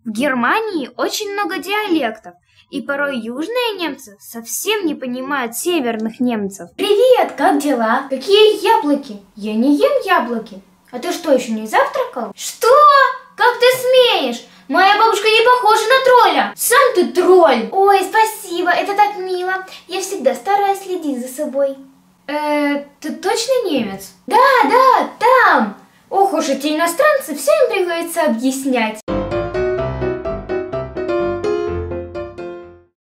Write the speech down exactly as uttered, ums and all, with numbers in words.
В Германии очень много диалектов, и порой южные немцы совсем не понимают северных немцев. Привет, как дела? Какие яблоки? Я не ем яблоки. А ты что, еще не завтракал? Что? Как ты смеешь? Моя бабушка не похожа на тролля. Сам ты тролль. Ой, спасибо, это так мило. Я всегда стараюсь следить за собой. Э, ты точно немец? Да, да, там. Ох уж эти иностранцы, все им приходится объяснять.